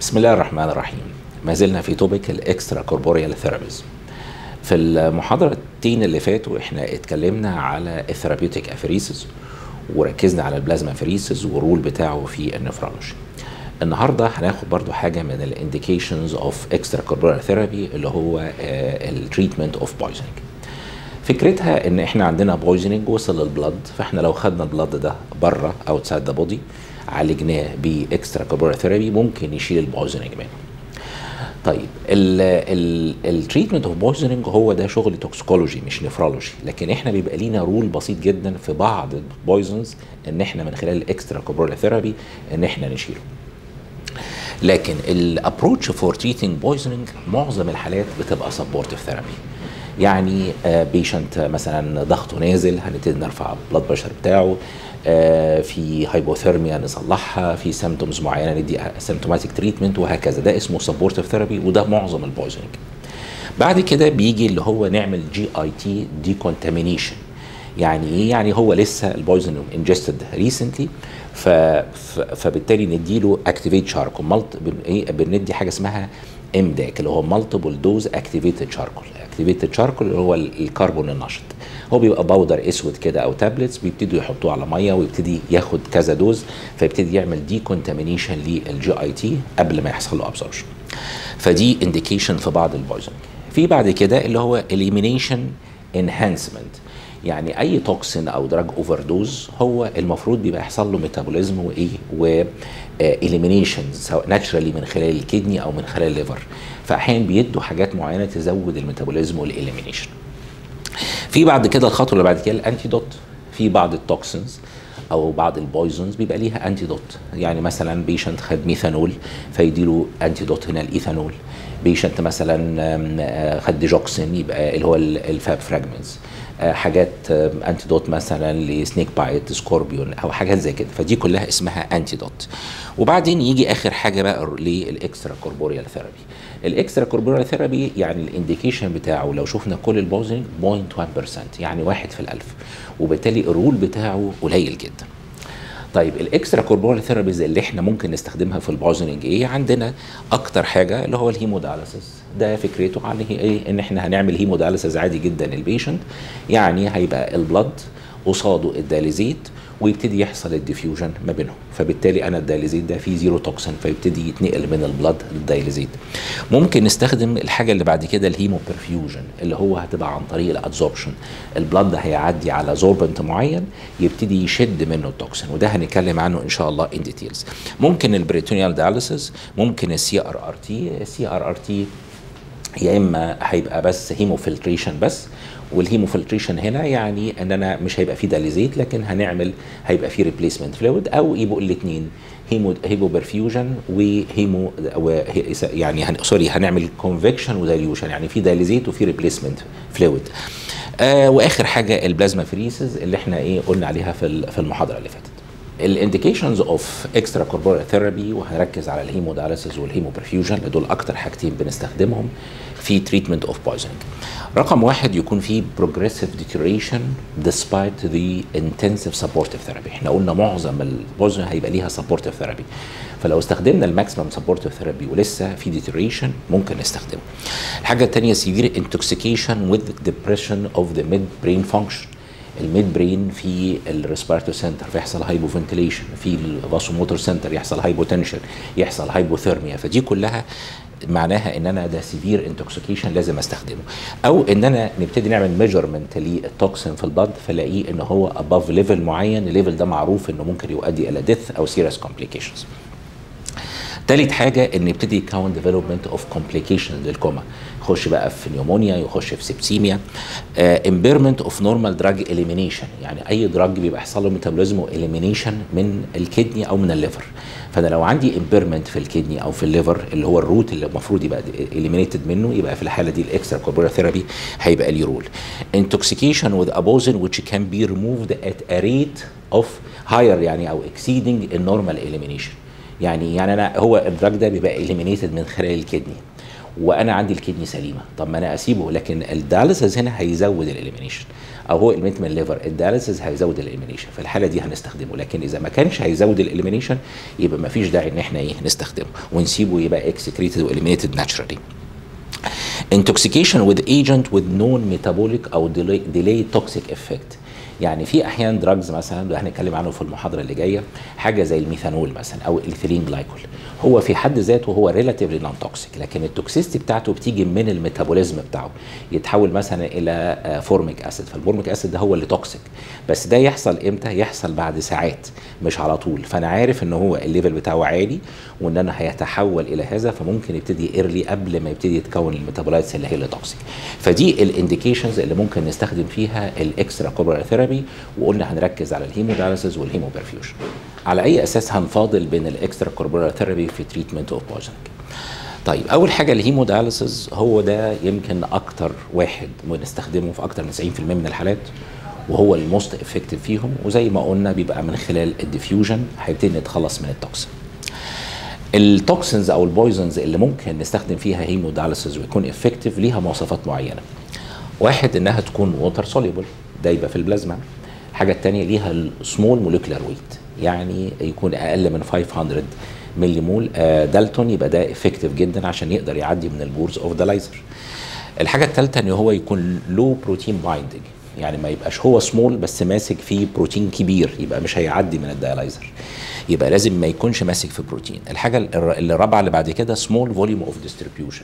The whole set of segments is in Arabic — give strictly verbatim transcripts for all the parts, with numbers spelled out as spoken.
بسم الله الرحمن الرحيم. ما زلنا في توبيك الاكسترا كوربوريال ثيرابيز. في المحاضرتين اللي فاتوا احنا اتكلمنا على الثيرابيوتيك افيريسيس وركزنا على البلازما افيريسيس والرول بتاعه في النفرولوجي. النهارده هناخد برضو حاجه من الانديكيشنز اوف اكسترا كوربوريال ثيرابي اللي هو التريتمنت اوف بويزنينج. فكرتها ان احنا عندنا بويزنينج وصل للبلد، فاحنا لو خدنا البلد ده بره اوتسايد ذا بودي عالجناه باكسترا كوربوريال ثيرابي ممكن يشيل البويزنينج منه. طيب التريتمنت اوف بويزنينج هو ده شغل توكسيكولوجي مش نفرولوجي، لكن احنا بيبقى لينا رول بسيط جدا في بعض البويزنز ان احنا من خلال الاكسترا كوربوريال ثيرابي ان احنا نشيله. لكن الابروتش فور تريتنج بويزنينج معظم الحالات بتبقى سبورتيف ثيرابي. يعني بيشنت مثلا ضغطه نازل هنبتدي نرفع البلاد بريشر بتاعه، في هايبوثيرميا نصلحها، في سيمتومز معينه ندي سيمتوماتيك تريتمنت وهكذا. ده اسمه سبورتيف ثيرابي وده معظم البويزنينج. بعد كده بيجي اللي هو نعمل جي اي تي ديكونتامينيشن. يعني ايه؟ يعني هو لسه البويزن انجستد ريسنتلي فبالتالي نديله اكتيفيت شاركول مالت ايه بندي حاجه اسمها ام داك اللي هو مالتيبل دوز اكتيفيتد شاركول. اكتيفيتد شاركول اللي هو الكربون النشط، هو بيبقى باودر اسود كده او تابلتس بيبتدوا يحطوه على ميه ويبتدي ياخد كذا دوز فيبتدي يعمل ديكونتامينيشن للجي اي تي قبل ما يحصل له ابزوربشن. فدي انديكيشن في بعض البويزنينج. في بعد كده اللي هو اليمينيشن انهانسمنت، يعني اي توكسين او دراج اوفر دوز هو المفروض بيبقى يحصل له ميتابوليزم وايه و اليمينيشن سواء ناتشرالي من خلال الكدني او من خلال الليفر، فاحيانا بيدوا حاجات معينه تزود الميتابوليزم والاليمينيشن. في بعد كده الخطوه اللي بعد كده الانتيدوت. في بعض التوكسينز او بعض البويزنز بيبقى ليها انتيدوت، يعني مثلا بيشنت خد ميثانول فيديله انتيدوت هنا الايثانول. بيشنت مثلا خد ديجوكسين يبقى اللي هو الفاب فراجمنتس، حاجات انتيدوت مثلا لسنيك بايت سكوربيون او حاجات زي كده، فدي كلها اسمها انتيدوت. وبعدين يجي اخر حاجه بقى للاكسترا كوربوريال ثيرابي. الاكسترا كوربوريال ثيرابي يعني الانديكيشن بتاعه لو شفنا كل البوزنينج صفر فاصلة واحد بالمية، يعني واحد في الالف، وبالتالي الرول بتاعه قليل جدا. طيب الاكسترا كوربوريال ثيرابيز اللي احنا ممكن نستخدمها في البوزنينج ايه؟ عندنا اكتر حاجه اللي هو الهيموداليسيس. ده فكرته عن ايه؟ ان احنا هنعمل هيموداليسيس عادي جدا للبيشنت، يعني هيبقى البلد قصاده الداليزيت ويبتدي يحصل الديفيوجن ما بينهم، فبالتالي انا الدايليزيت ده فيه زيرو توكسين فيبتدي يتنقل من البلد للدايليزيت. ممكن نستخدم الحاجه اللي بعد كده الهيمو برفيوجن اللي هو هتبقى عن طريق الادزوربشن. البلد هيعدي على زوربنت معين يبتدي يشد منه التوكسين، وده هنتكلم عنه ان شاء الله ان ديتيلز. ممكن البريتونيال دايليسيس، ممكن السي ار ار تي. السي ار ار تي يا اما هيبقى بس هيمو فلتريشن بس، والهيمو فلتريشن هنا يعني ان انا مش هيبقى فيه داليزيت لكن هنعمل هيبقى فيه ريبليسمنت فلويد، او يبقوا الاثنين هيمو هيمو برفيوجن وهيمو يعني هن سوري هنعمل كونفكشن ودايليوشن، يعني في داليزيت وفي ريبليسمنت فلويد. آه واخر حاجه البلازما فريسز اللي احنا ايه قلنا عليها في في المحاضره اللي فاتت. الانديكيشنز اوف اكسترا كوربوريال ثيرابي، وهنركز على الهيمو دايليسيس والهيمو برفيوجن، دول اكتر حاجتين بنستخدمهم في تريتمنت اوف بويزنينج. رقم واحد يكون في progressive deterioration despite the intensive supportive therapy. احنا قلنا معظم البويزن هيبقى ليها supportive therapy، فلو استخدمنا الماكسيمم supportive therapy ولسه في deterioration ممكن نستخدمه. الحاجه الثانيه severe intoxication with depression of the mid brain function. الميد برين في الريسبيراتوري سنتر فيحصل هايبوفنتيليشن، في الفاسوموتور سنتر يحصل هايبوتنشن، يحصل هايبوثيرميا، فدي كلها معناها ان انا ده سيفير انتوكسيكيشن لازم استخدمه. او ان انا نبتدي نعمل ميجرمنت للتوكسين في البلد فلاقيه ان هو اباف ليفل معين، الليفل ده معروف انه ممكن يؤدي الى ديث او سيريس كومبليكيشنز. تالت حاجه ان يبتدي يكون ديفلوبمنت اوف كومبليكيشنز للكوما، يخش بقى في نيومونيا، يخش في سيبسيميا. امبيرمنت اوف نورمال دراج اليمينيشن، يعني اي دراج بيبقى يحصل له ميتابوليزم واليمينيشن من الكدني او من الليفر. فانا لو عندي امبيرمنت في الكدني او في الليفر اللي هو الروت اللي المفروض يبقى اليمينيتد منه، يبقى في الحاله دي الاكسترا كوربوريال ثيرابي هيبقى ليه رول. انتوكسيكيشن with abosine which can be removed at a rate of higher يعني او exceeding النورمال elimination. يعني يعني انا هو الدراج ده بيبقى اليمينيتد من خلال الكدني، وانا عندي الكدني سليمه، طب ما انا اسيبه، لكن الدياليسيس هنا هيزود الاليمينيشن، او هو المنت من الليفر، الدياليسيس هيزود الاليمينيشن، في الحاله دي هنستخدمه. لكن اذا ما كانش هيزود الاليمينيشن يبقى ما فيش داعي ان احنا ايه نستخدمه، ونسيبه يبقى اكسكريتد واليمينيتد ناتشرالي. intoxication with agent with known metabolic او delay, delay toxic effect. يعني في احيان دراجز مثلا اللي هنتكلم عنه في المحاضره اللي جايه، حاجه زي الميثانول مثلا او الايثيلين جلايكول، هو في حد ذاته هو ريلاتيفلي نون توكسيك، لكن التوكسيستي بتاعته بتيجي من الميتابوليزم بتاعه، يتحول مثلا الى فورميك اسيد، فالفورميك اسيد ده هو اللي توكسيك. بس ده يحصل امتى؟ يحصل بعد ساعات مش على طول، فانا عارف ان هو الليفل بتاعه عالي وان انا هيتحول الى هذا، فممكن يبتدي ايرلي قبل ما يبتدي يتكون الميتابولايتس اللي هي اللي توكسيك. فدي الانديكيشنز اللي ممكن نستخدم فيها الاكسترا كوربورال ثيرابي، وقلنا هنركز على الهيمودياليسيس والهيموبرفيوجن. على اي اساس هنفاضل بين الاكسترا كوربورال ثيرابي في تريتمنت اوف بويزنينج؟ طيب اول حاجه الهيمودياليسيس، هو ده يمكن اكتر واحد بنستخدمه في اكتر من تسعين في المية من الحالات، وهو الموست افكتيف فيهم، وزي ما قلنا بيبقى من خلال الديفيوجن هيبتدي نتخلص من التوكسين. التوكسينز او البويزنز اللي ممكن نستخدم فيها هيمودياليسيس ويكون افكتيف ليها مواصفات معينه. واحد انها تكون ووتر سوليبل، دايبه في البلازما. الحاجه الثانيه ليها السمول موليكولار ويت، يعني يكون اقل من خمسمية ملي مول دالتون، يبقى ده افكتيف جدا عشان يقدر يعدي من البورز اوف ذا لايزر. الحاجه الثالثه ان هو يكون لو بروتين بايندنج، يعني ما يبقاش هو سمول بس ماسك فيه بروتين كبير، يبقى مش هيعدي من الديالايزر، يبقى لازم ما يكونش ماسك في بروتين. الحاجه الرابعه اللي بعد كده سمول فوليوم اوف ديستريبيوشن،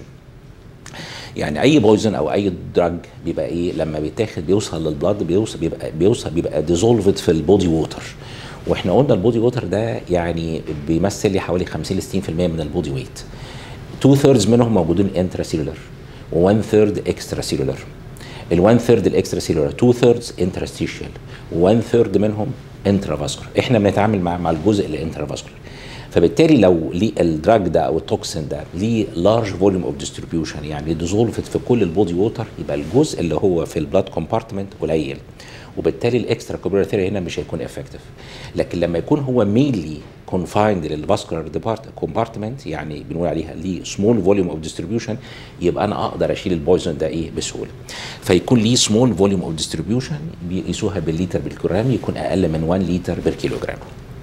يعني اي بويزن او اي دراج بيبقى ايه لما بيتاخد بيوصل للبلاد بيوصل بيبقى بيوصل بيبقى ديزولفد في البودي ووتر، واحنا قلنا البودي ووتر ده يعني بيمثل لي حوالي خمسين ل ستين في المية من البودي ويت. تو ثيردز منهم موجودين انترا سيلولر، وون ثيرد اكسترا سيلولر. الوان ثيرد الاكسترا سيلولر، تو ثيردز انترستيشيال، وون ثيرد منهم انترا فاسكولار. احنا بنتعامل مع مع الجزء اللي انترا فاسكولار. فبالتالي لو ليه الدراج ده او التوكسين ده ليه لارج فوليوم اوف ديستريبيوشن، يعني ديزولفد في كل البودي ووتر، يبقى الجزء اللي هو في البلاد كومبارتمنت قليل، وبالتالي الاكسترا كوربورال ثيرابي هنا مش هيكون افكتيف. لكن لما يكون هو مينلي كونفايند للفاسكولار كومبارتمنت، يعني بنقول عليها ليه سمول فوليوم اوف ديستريبيوشن، يبقى انا اقدر اشيل البويزن ده ايه بسهوله. فيكون ليه سمول فوليوم اوف ديستريبيوشن، بيقيسوها بالليتر بالجرام، يكون اقل من واحد لتر بالكيلوجرام.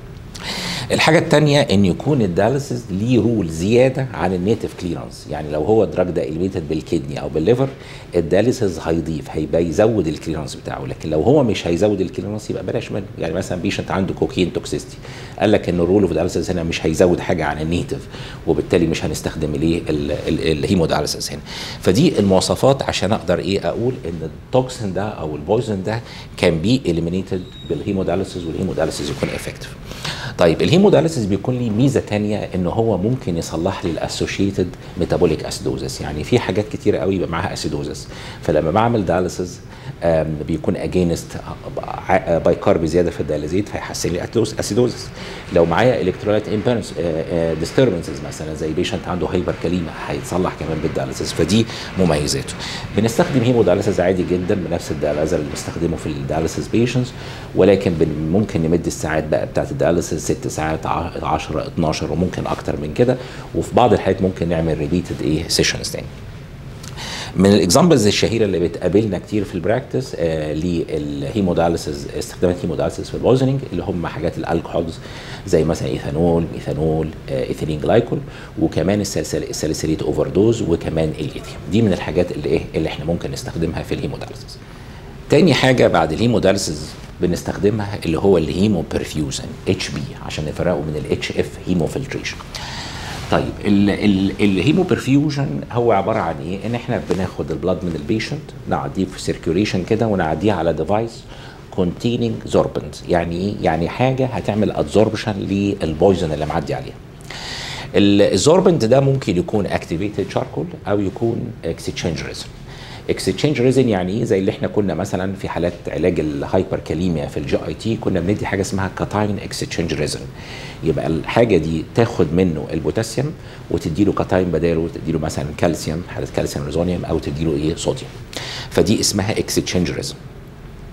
الحاجة الثانية ان يكون الدياليسيس ليه رول زيادة عن النيتف كليرنس، يعني لو هو الدراج ده اليميتد بالكدني او بالليفر، الدياليسيس هيضيف هيبقى يزود الكليرنس بتاعه، لكن لو هو مش هيزود الكليرنس يبقى بلاش منه. يعني مثلا بيشنت عنده كوكين توكسيستي، قال لك ان الرول اوف دياليسيس هنا مش هيزود حاجة عن النيتف، وبالتالي مش هنستخدم ليه الهيمودياليسيس هنا. فدي المواصفات عشان اقدر ايه اقول ان التوكسين ده او البويزن ده كان بي اليمينيتد بالهيمودياليسيس، والهيمودياليسيس يكون افكتيف. طيب الهيمودياليسيس بيكون ليه ميزه ثانيه ان هو ممكن يصلح لي الاسوشيتد ميتابوليك اسيدوزس، يعني في حاجات كتيره قوي يبقى معاها اسيدوزس، فلما بعمل دياليسيس بيكون اجينست بايكارب زياده في الدياليزيت فيحسن لي اسيدوزس. لو معايا الكترولايت امبالانس ديستربنسز مثلا زي بيشنت عنده هايبر كاليما هيتصلح كمان بالدياليسيس، فدي مميزاته. بنستخدم هيمودياليسيس عادي جدا بنفس الدياليزر اللي بنستخدمه في الدياليسيس بيشنتس، ولكن ممكن نمد الساعات بقى بتاعت الدياليسيس ست ساعات عشرة اتناشر وممكن اكتر من كده، وفي بعض الحالات ممكن نعمل ريبيتد ايه سيشنز تاني. من الاكزامبلز الشهيره اللي بتقابلنا كتير في البراكتس آه للهيمودياليسيس، استخدامات هيمودياليسيس في البويزنينج، اللي هم حاجات الالكحولز زي مثلا ايثانول، ميثانول، آه ايثيلين جلايكول، وكمان الساليسيليت اوفر دوز، وكمان الليثيوم. دي من الحاجات اللي ايه اللي احنا ممكن نستخدمها في الهيمودياليسيس. تاني حاجه بعد الهيمودياليسيس بنستخدمها اللي هو الهيمو برفيوجن اتش بي، عشان نفرقه من الاتش اف هيمو فلتريشن. طيب الهيمو برفيوجن هو عباره عن ايه؟ ان احنا بناخد البلاد من البيشنت نعديه في سيركيوليشن كده ونعديه على ديفايس كونتيننج زوربنت، يعني ايه؟ يعني حاجه هتعمل ادزوربشن للبويزن اللي معدي عليها. الزوربنت ده ممكن يكون اكتيفيتد شاركول او يكون اكستشينج ريزن. اكستشينج ريزن يعني ايه؟ زي اللي احنا كنا مثلا في حالات علاج الهايبر كاليميا في الجي اي تي كنا بندي حاجه اسمها كاتاين اكستشينج ريزن، يبقى الحاجه دي تاخد منه البوتاسيوم وتدي له كاتاين بداله، تدي له مثلا كالسيوم، حاله كالسيوم ريزونيوم، او تدي له ايه صوديوم، فدي اسمها اكستشينج ريزن.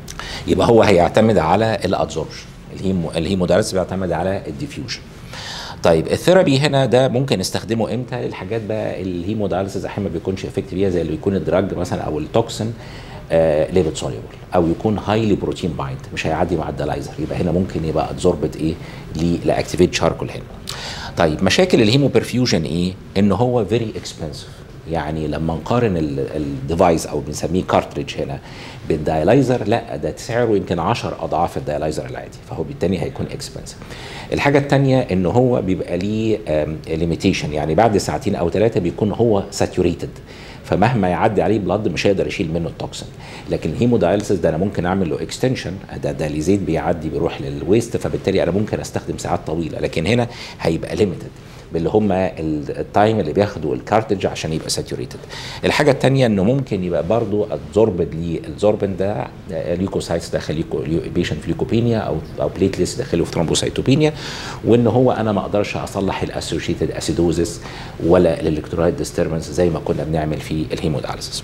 يبقى هو هيعتمد على الادزوربشن، الهيمودياليسيس بيعتمد على الديفيوجن. طيب الثيرابي هنا ده ممكن نستخدمه امتى؟ الحاجات بقى الهيمودايلسيس احيانا ما بيكونش افكتيف فيها، زي اللي يكون الدراج مثلا او التوكسين آه ليبيد سوليبل، او يكون هايلي بروتين بايند مش هيعدي مع الدالايزر، يبقى هنا ممكن يبقى ادزوربت ايه لاكتيفيت شاركول هنا. طيب مشاكل الهيمو برفيوجن ايه؟ ان هو فيري اكسبنسيف، يعني لما نقارن الديفايس او بنسميه كارتريدج هنا بالدايلايزر، لا ده سعره يمكن عشر اضعاف الدايلايزر العادي، فهو بالتالي هيكون اكسبنسيف. الحاجه الثانيه ان هو بيبقى ليه ليميتيشن، يعني بعد ساعتين او ثلاثه بيكون هو ساتوريتد، فمهما يعدي عليه بلاد مش هيقدر يشيل منه التوكسين. لكن الهيمودايلسيس ده انا ممكن اعمل له اكستنشن، ده داليزيت بيعدي بيروح للويست، فبالتالي انا ممكن استخدم ساعات طويله، لكن هنا هيبقى ليميتد باللي هم التايم اللي بياخده الكارتج عشان يبقى ساتوريتد. الحاجه الثانيه انه ممكن يبقى برضو ادزوربد للزوربن ده ليوكوسايتس داخل بيشنت في ليوكوبينيا او او بليتلس داخله في ثرومبوسايتوبينيا، وان هو انا ما اقدرش اصلح الاسوشيتد اسيدوزس ولا الالكترولايت ديستربنس زي ما كنا بنعمل في الهيمودايلسيس.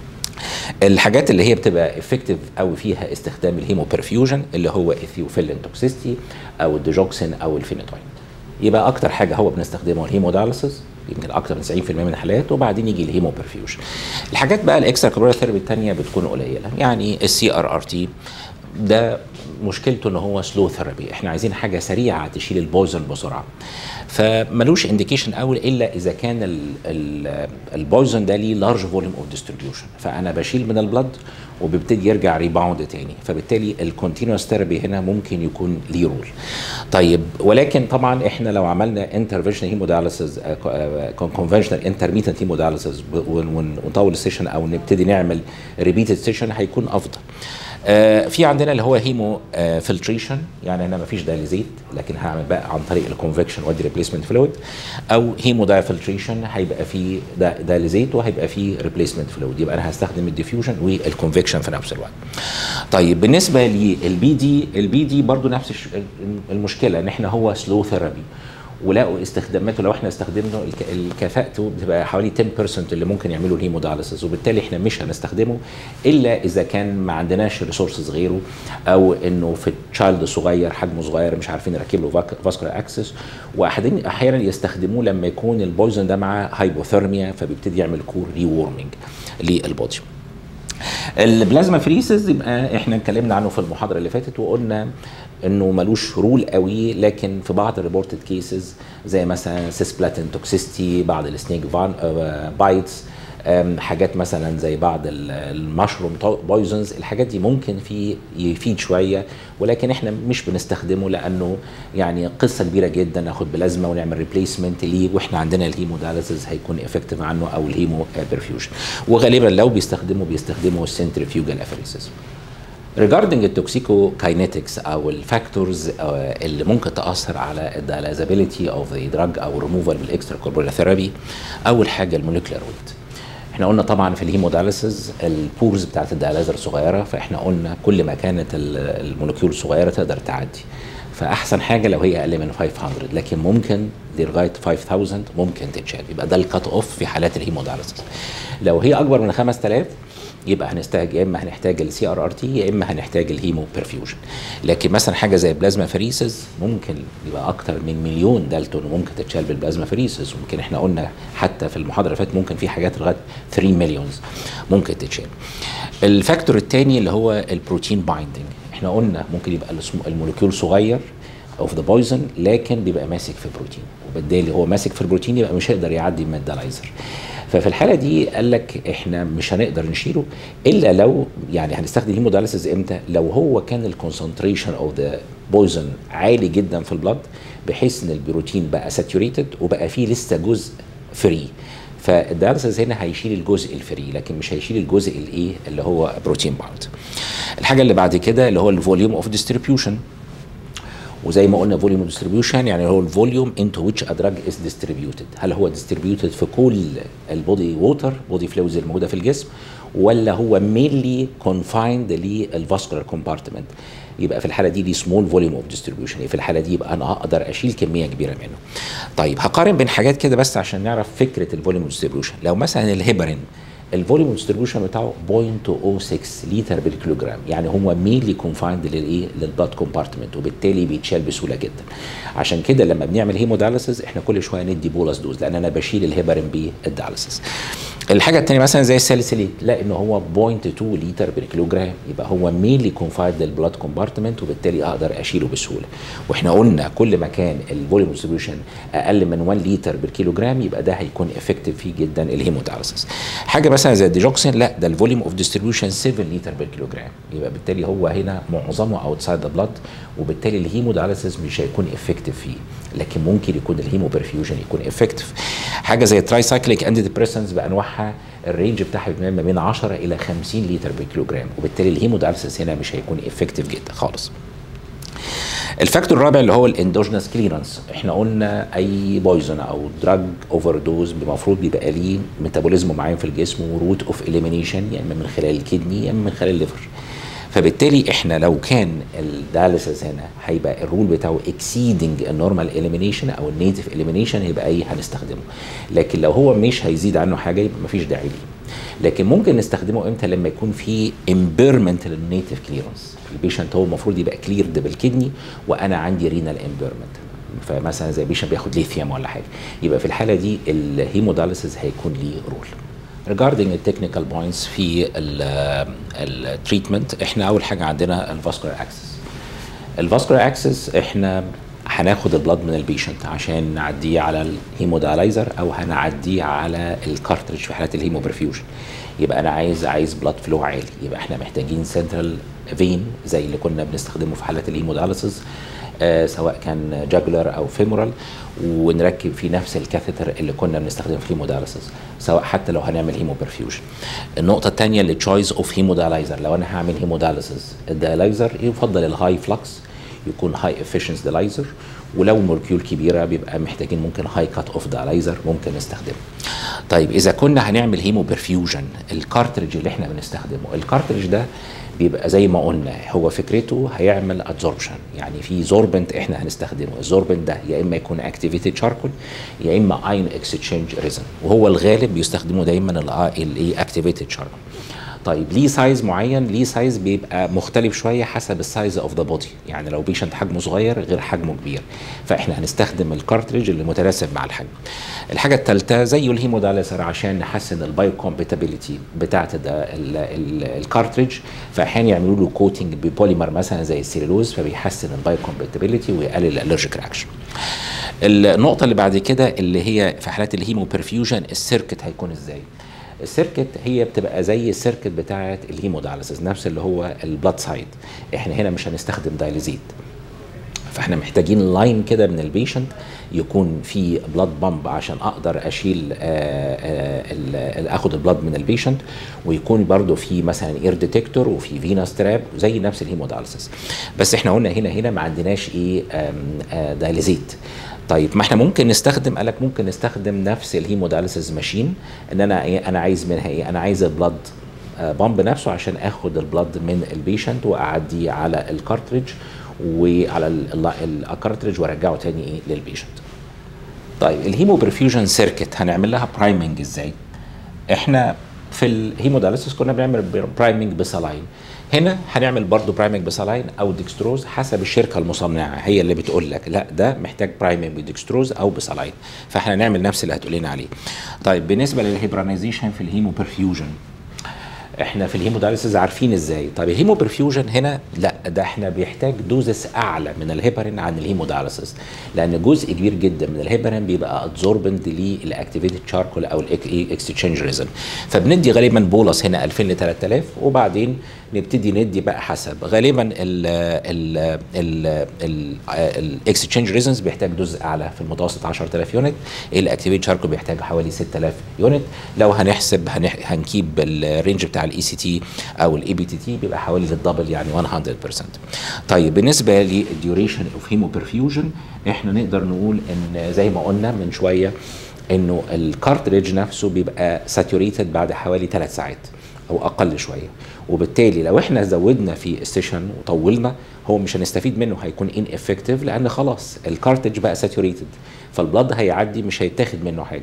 الحاجات اللي هي بتبقى افكتيف قوي فيها استخدام الهيمو برفيوجن اللي هو اثيوفيلين توكسيستي او الديجوكسين او الفينيتوين. يبقى اكتر حاجه هو بنستخدمه الهيمودايلسيس يمكن اكتر من تسعين في المية من الحالات، وبعدين يجي الهيمو برفيوجن. الحاجات بقى الاكسترا كوربورال ثيرابي الثانيه بتكون قليله، يعني السي ار ار تي ده مشكلته ان هو سلو ثيرابي، احنا عايزين حاجه سريعه تشيل البويزن بسرعه، فملوش انديكيشن قوي الا اذا كان البويزن ده ليه لارج فوليوم اوف ديستريبيوشن، فانا بشيل من البلد وبيبتدي يرجع ريباوند تاني، فبالتالي الكونتينوس ثيرابي هنا ممكن يكون ليه رول. طيب ولكن طبعا احنا لو عملنا انترفنشنال هيمودايلسيس كونفنشنال انترميتنت هيمودايلسيس ونطول السيشن او نبتدي نعمل ريبيتد سيشن هيكون افضل. آه في عندنا اللي هو هيمو آه فلتريشن، يعني انا ما فيش دايليزيت لكن هعمل بقى عن طريق الكونفكشن وادي ريبليسمنت فلويد، او هيمو دايفلتريشن هيبقى فيه دايليزيت وهيبقى فيه ريبليسمنت فلويد، يبقى انا هستخدم الديفيوجن والكونفكشن في نفس الوقت. طيب بالنسبه للبي دي، البي دي برضو نفس المشكله ان احنا هو سلو ثيرابي، ولقوا استخداماته لو احنا استخدمنا كفاءته بتبقى حوالي عشرة بالمية اللي ممكن يعملوا الهيمودايلسيس، وبالتالي احنا مش هنستخدمه الا اذا كان ما عندناش ريسورسز غيره، او انه في تشايلد صغير حجمه صغير مش عارفين نركب له فاسكولار اكسس، واحيانا احيانا يستخدموه لما يكون البويزن ده معاه هايبوثيرميا فبيبتدي يعمل كور ري وورمنج للبودي. البلازما فريسز يبقى احنا اتكلمنا عنه في المحاضره اللي فاتت وقلنا انه ملوش رول قوي، لكن في بعض الريبورتد كيسز زي مثلا سيسبلاتين توكسيستي، بعض السنيك بايتس، حاجات مثلا زي بعض المشروم بويزنز، الحاجات دي ممكن في يفيد شويه، ولكن احنا مش بنستخدمه لانه يعني قصه كبيره جدا ناخد بلازما ونعمل ريبليسمنت ليه، واحنا عندنا الهيمودايلسيس هيكون افكتيف عنه او الهيمو برفيوجن، وغالبا لو بيستخدموا بيستخدموا السنتريفيوجال افريسيس. ريجاردنج التوكسيكو كاينيتكس او الفاكتورز اللي ممكن تاثر على الدايلازابيلتي اوف ذا دراج او ريموفال بالاكسترا كوربورال ثيرابي، اول حاجه الموليكولار ويت. احنا قلنا طبعا في الهيمودايلسيس البورز بتاعت الدايلازر صغيره، فاحنا قلنا كل ما كانت الموليكيول صغيره تقدر تعدي، فاحسن حاجه لو هي اقل من خمسمية، لكن ممكن دي لغايه خمسة آلاف ممكن تتشال، يبقى ده الكات اوف في حالات الهيمودايلسيس. لو هي اكبر من خمسة آلاف يبقى هنحتاج يا اما هنحتاج السي ار ار تي يا اما هنحتاج الهيمو برفيوجن. لكن مثلا حاجه زي بلازما فريسز ممكن يبقى اكتر من مليون دالتون وممكن تتشال بالبلازما فريسز، وممكن احنا قلنا حتى في المحاضره اللي فاتت ممكن في حاجات لغايه ثلاثة مليونز ممكن تتشال. الفاكتور الثاني اللي هو البروتين بايندنج، احنا قلنا ممكن يبقى الموليكيول صغير اوف ذا بويزن لكن بيبقى ماسك في بروتين، وبالتالي هو ماسك في البروتين يبقى مش هيقدر يعدي من الدالايزر. ففي الحاله دي قال لك احنا مش هنقدر نشيله الا لو يعني هنستخدم الهيمودايلسيس امتى؟ لو هو كان الكونسنتريشن اوف ذا بويزن عالي جدا في البلد بحيث ان البروتين بقى ساتوريتد وبقى فيه لسه جزء فري، فالدايلسيس هنا هيشيل الجزء الفري لكن مش هيشيل الجزء الايه اللي هو بروتين باوند. الحاجه اللي بعد كده اللي هو الفوليوم اوف ديستريبيوشن، وزي ما قلنا فوليوم ديستريبيوشن يعني هو الفوليوم انتو ويتش ا دراج از ديستريبيوتد، هل هو ديستريبيوتد في كل البودي ووتر بودي فلويدز الموجوده في الجسم ولا هو مينلي كونفايند للفاسكولار كومبارتمنت، يبقى في الحاله دي دي سمول فوليوم اوف ديستريبيوشن، في الحاله دي يبقى انا اقدر اشيل كميه كبيره منه. طيب هقارن بين حاجات كده بس عشان نعرف فكره الفوليوم ديستريبيوشن. لو مثلا الهيبرين الفوليوم ديستريبيوشن بتاعه صفر فاصلة صفر ستة لتر بالكيلوجرام، يعني هو مينلي كونفايند للايه للبلاد كومبارتمنت، وبالتالي بيتشال بسهوله جدا. عشان كده لما بنعمل هيموداليسيس احنا كل شويه ندي بولس دوز، لان انا بشيل الهيبرين بالدياليسيس. الحاجه الثانيه مثلا زي الساليسيليت، لا ان هو صفر فاصلة اتنين لتر بالكيلوجرام، يبقى هو مينلي كونفايند للبلاد كومبارتمنت، وبالتالي اقدر اشيله بسهوله. واحنا قلنا كل ما كان الفوليوم ديستريبيوشن اقل من واحد لتر بالكيلوجرام يبقى ده هيكون افكتيف فيه جدا الهيموداليسيس. حاجه مثلا زي الديجوكسين، لا ده الفوليوم اوف ديستريبيوشن سبعة لتر بالكيلوجرام، يبقى بالتالي هو هنا معظمه اوتسايد ذا بلاد، وبالتالي الهيموداليسيس مش هيكون افكتيف فيه، لكن ممكن يكون الهيموبرفيوجن يكون افكتيف. حاجه زي التراي سايكليك انتي ديبريسنتس بانواعها الرينج بتاعها ما بين عشرة الى خمسين لتر بالكيلوجرام، وبالتالي الهيموداليسيس هنا مش هيكون افكتيف جدا خالص. الفاكتور الرابع اللي هو الاندوجينس كليرنس، احنا قلنا اي بويزن او دراج اوفر دوز المفروض بيبقى ليه ميتابوليزم معين في الجسم وروت اوف اليمينيشن، يا اما من خلال الكدني يا اما من خلال الليفر. فبالتالي احنا لو كان الدياليسيس هنا هيبقى الرول بتاعه اكسيدنج النورمال اليمينيشن او النيتف اليمينيشن، يبقى ايه هنستخدمه. لكن لو هو مش هيزيد عنه حاجه يبقى مفيش داعي ليه. لكن ممكن نستخدمه امتى؟ لما يكون في امبيرمنت للنيتف كليرنس، البيشنت هو المفروض يبقى كليرد بالكدني وانا عندي رينال امبيرمنت، فمثلا زي بيشنت بياخد ليثيوم ولا حاجه، يبقى في الحاله دي الهيموداليسيس هيكون ليه رول. regarding التكنيكال بوينتس في التريتمنت، احنا اول حاجه عندنا الفاسكولار اكسس. الفاسكولار اكسس احنا هناخد البلاد من البيشنت عشان نعديه على الهيمودالايزر او هنعديه على الكارتريج في حالات الهيموبرفيوجن. يبقى انا عايز عايز بلاد فلو عالي، يبقى احنا محتاجين سنترال فين زي اللي كنا بنستخدمه في حالات الهيموداليسيس، آه سواء كان جاجولار او فيمورال، ونركب فيه نفس الكاثيتر اللي كنا بنستخدمه في الهيموداليسيس، سواء حتى لو هنعمل هيموبرفيوجن. النقطه الثانيه اللي تشويس اوف هيمودالايزر، لو انا هعمل هيموداليسيس الدالايزر يفضل الهاي فلكس، يكون هاي افيشنس دالايزر، ولو مولكيول كبيره بيبقى محتاجين ممكن هاي كات اوف دالايزر ممكن نستخدمه. طيب اذا كنا هنعمل هيموبرفيوجن، الكارتريج اللي احنا بنستخدمه، الكارتريج ده بيبقى زي ما قلنا هو فكرته هيعمل ادزوربشن، يعني في زوربنت احنا هنستخدمه، الزوربنت ده يا اما يكون اكتيفيتد شاركول يا اما اين اكستشينج ريزن، وهو الغالب بيستخدموا دايما الايه اكتيفيتد شاركول. طيب ليه سايز معين؟ ليه سايز بيبقى مختلف شويه حسب السايز اوف ذا بودي، يعني لو بيشنت حجمه صغير غير حجمه كبير، فاحنا هنستخدم الكارتريج اللي متناسب مع الحجم. الحاجه الثالثه زي الهيموداليزر عشان نحسن البايو كومباتيبيليتي بتاعه الكارتريج، فاحيانا يعملوا له كوتنج ببوليمر مثلا زي السيلولوز، فبيحسن البايو كومباتيبيليتي ويقلل الالرجيك رياكشن. النقطه اللي بعد كده اللي هي في حالات الهيموبرفيوجن، السيركت هيكون ازاي؟ السيركت هي بتبقى زي السيركت بتاعه الهيموداليسيس، نفس اللي هو البلاد سايد. احنا هنا مش هنستخدم دايليزيت، فاحنا محتاجين لاين كده من البيشنت يكون في بلاد بامب عشان اقدر اشيل آآ آآ اخد البلاد من البيشنت، ويكون برضو في مثلا اير ديتكتور وفي فينا ستراب زي نفس الهيموداليسيس. بس احنا قلنا هنا هنا ما عندناش ايه دايليزيت. طيب ما احنا ممكن نستخدم، قالك ممكن نستخدم نفس الهيموداليسيس ماشين، ان انا ايه انا عايز منها ايه، انا عايز البلاد بامب نفسه عشان اخد البلاد من البيشنت واعديه على الكارتريج وعلى الكارتريج وارجعه تاني ايه للبيشنت. طيب الهيموبرفيوجن سيركت هنعمل لها برايمنج ازاي؟ احنا في الهيموداليسيس كنا بنعمل برايمنج بسلاين، هنا هنعمل برضو برايمنج بسلاين او ديكستروز حسب الشركه المصنعه هي اللي بتقول لك لا ده محتاج برايمنج بديكستروز او بسلاين، فاحنا نعمل نفس اللي هتقول لنا عليه. طيب بالنسبه للهيبرانيزيشن في الهيموبرفيوجن، احنا في الهيموداليسيس عارفين ازاي. طيب الهيموبرفيوجن هنا لا، ده احنا بيحتاج دوزس اعلى من الهيبرين عن الهيموداليسيس، لان جزء كبير جدا من الهيبرين بيبقى ادزوربنت للاكتيفيتد شاركول او الاكستشينج ريزن، فبندي غالبا بولس هنا ألفين ل ثلاثة آلاف، وبعدين نبتدي ندي بقى حسب غالبا الاكستشينج ريزنز بيحتاج دوز اعلى في المتوسط عشرة آلاف يونت، الاكتيفيتد شاركول بيحتاج حوالي ستة آلاف يونت. لو هنحسب هنكيب الرينج بتاع الاي سي تي او الاي بي تي تي بيبقى حوالي للدبل يعني مية بالمية. طيب بالنسبه للديوريشن اوف هيموبرفيوجن، احنا نقدر نقول ان زي ما قلنا من شويه انه الكارتريج نفسه بيبقى ساتوريتد بعد حوالي ثلاث ساعات او اقل شويه، وبالتالي لو احنا زودنا في السيشن وطولنا هو مش هنستفيد منه، هيكون ان افكتيف لان خلاص الكارتريج بقى ساتوريتد، فالبلد هيعدي مش هيتاخد منه حاجه.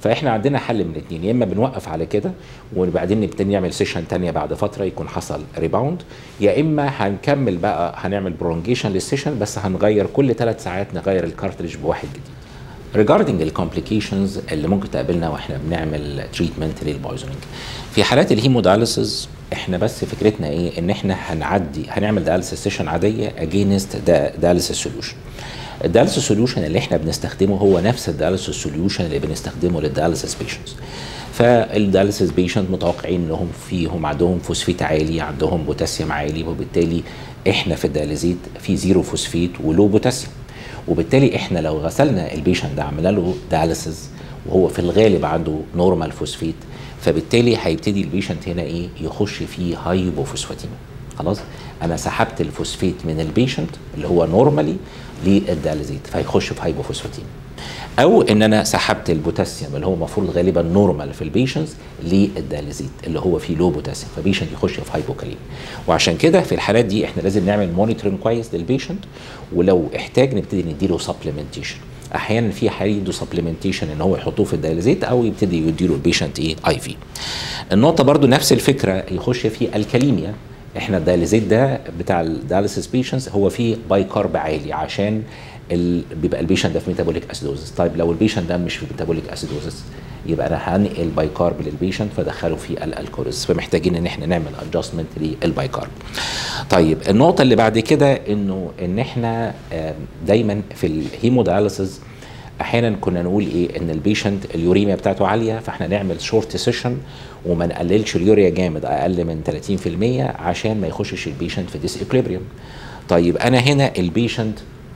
فاحنا عندنا حل من الاثنين، يا اما بنوقف على كده وبعدين نبتدي نعمل سيشن ثانيه بعد فتره يكون حصل ريباوند، يا اما هنكمل بقى هنعمل برونجيشن للسيشن بس هنغير كل ثلاث ساعات نغير الكارتريج بواحد جديد. regarding الكومبليكيشنز اللي ممكن تقابلنا واحنا بنعمل تريتمنت للبويزنينج، في حالات الهيمودايليسيس احنا بس فكرتنا ايه؟ ان احنا هنعدي هنعمل دايليسيس سيشن عاديه اجينست دايليسيس سوليوشن. الدايليسيس سوليوشن اللي احنا بنستخدمه هو نفس الدايليسيس سوليوشن اللي بنستخدمه للدايليسيس بيشنتس. فالدايليسيس بيشنت متوقعين انهم فيهم عندهم فوسفيت عالي، عندهم بوتاسيوم عالي، وبالتالي احنا في الدياليزيت في زيرو فوسفيت ولو بوتاسيوم، وبالتالي احنا لو غسلنا البيشنت ده عملنا له دايليسيس وهو في الغالب عنده نورمال فوسفيت، فبالتالي هيبتدي البيشنت هنا ايه؟ يخش فيه هايبوفوسفاتيميا. خلاص انا سحبت الفوسفيت من البيشنت اللي هو نورمالي للدياليزيت فهيخش في هايبوفوسفاتيميا، او ان انا سحبت البوتاسيوم اللي هو المفروض غالبا نورمال في البيشنتس للدياليزيت اللي هو فيه لو بوتاسيوم، فبيشنت يخش في هايبوكاليميا. وعشان كده في الحالات دي احنا لازم نعمل مونيتورنج كويس للبيشنت، ولو احتاج نبتدي نديله سبلمنتيشن. احيانا في حالات يدوا سبلمنتيشن ان هو يحطوه في الدياليزيت او يبتدي يديله البيشنت ايه؟ اي في. النقطه برضو نفس الفكره يخش في الكاليميا. احنا الدياليزيت ده بتاع الدياليسيس بيشنتس هو فيه باي كارب عالي عشان ال... بيبقى البيشنت ده في ميتابوليك اسيدوزس. طيب لو البيشنت ده مش في ميتابوليك اسيدوزس يبقى انا هنقل باي كارب للبيشنت فدخله في الالكوليز، فمحتاجين ان احنا نعمل ادجستمنت للباي كارب. طيب النقطه اللي بعد كده انه ان احنا دايما في الهيمودياليسيس احيانا كنا نقول ايه؟ ان البيشنت اليوريميا بتاعته عاليه فاحنا نعمل شورت سيشن وما نقللش اليوريا جامد اقل من ثلاثين في المية عشان ما يخشش البيشنت في ديس اكليبريم. طيب انا هنا البيشنت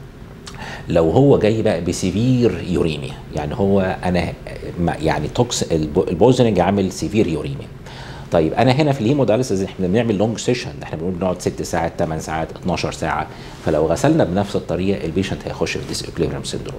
لو هو جاي بقى بسيفير يوريميا، يعني هو انا يعني توكس البويزنينج عامل سيفير يوريميا. طيب انا هنا في الهيمودايليسيس احنا بنعمل لونج سيشن، احنا بنقول بنقعد ست ساعات ثمان ساعات اتناشر ساعه، فلو غسلنا بنفس الطريقه البيشنت هيخش في ديس اكليبريم سيندروم.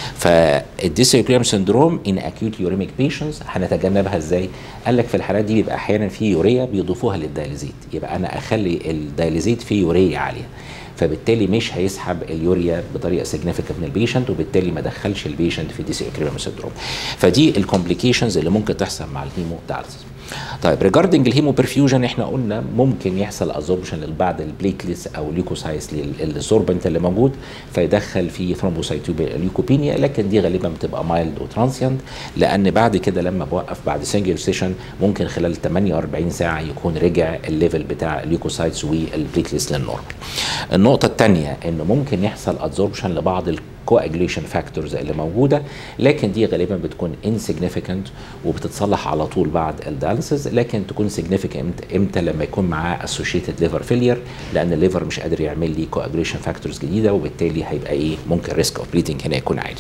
فالديس اكليبريم سيندروم ان اكيوت يوريميك بيشنتس هنتجنبها ازاي؟ قال لك في الحالات دي بيبقى احيانا في يوريا بيضيفوها للدياليزيت، يبقى انا اخلي الدياليزيت فيه يوريا عاليه، فبالتالي مش هيسحب اليوريا بطريقه سيجنيفيكانت من البيشنت، وبالتالي ما دخلش البيشنت في ديس اكليبريم سيندروم. فدي الكومبليكيشنز اللي ممكن تحصل مع الهيمودايليسيس. طيب ريجاردنج الهيمو برفيوجن احنا قلنا ممكن يحصل ابزوربشن لبعض البليتلتس او ليكوسايتس للسوربنت اللي موجود فيدخل في ثرومبوسايتوبيا ليكوبينيا، لكن دي غالبا بتبقى مايلد وترانسيانت، لان بعد كده لما بوقف بعد سنجل سيشن ممكن خلال ثمانية وأربعين ساعه يكون رجع الليفل بتاع الليكوسايتس والبليتلتس للنورمال. النقطه الثانيه انه ممكن يحصل ابزوربشن لبعض كواجليشن فاكتورز اللي موجوده، لكن دي غالبا بتكون انسيجنيفيكانت وبتتصلح على طول بعد الدياليسيس، لكن تكون سيجنيفيكانت امتى؟ لما يكون معاه اسوشيتد ليفر فيلير، لان الليفر مش قادر يعمل لي كواجليشن فاكتورز جديده، وبالتالي هيبقى ايه؟ ممكن ريسك اوف بليدنج هنا يكون عالي.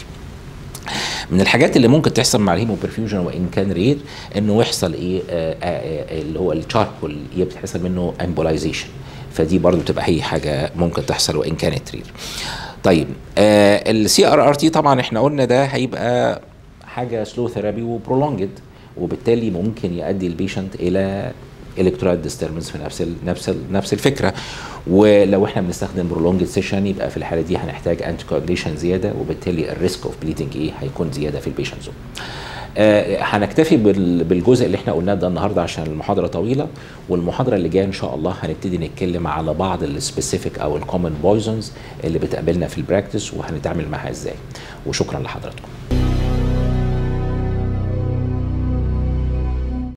من الحاجات اللي ممكن تحصل مع الهيمو برفيوجن وان كان رير انه يحصل ايه؟ آآ آآ اللي هو الشاركول بتحصل منه امبولايزيشن، فدي برضو بتبقى هي حاجه ممكن تحصل وان كانت رير. طيب آه السي ار ار تي طبعا احنا قلنا ده هيبقى حاجه سلو ثيرابي وبرولونجد، وبالتالي ممكن يؤدي البيشنت الى الكترولايت ديستربنس في نفس ال نفس ال نفس الفكره. ولو احنا بنستخدم برولونجد سيشن يبقى في الحاله دي هنحتاج انتي كواجليشن زياده، وبالتالي الريسك اوف بليدنج ايه؟ هيكون زياده في البيشنت زون. آه هنكتفي بالجزء اللي احنا قلناه ده النهارده عشان المحاضره طويله، والمحاضره اللي جايه ان شاء الله هنبتدي نتكلم على بعض السبيسيفيك او الكومن بويزنز اللي بتقابلنا في البراكتس وهنتعامل معاها ازاي. وشكرا لحضراتكم.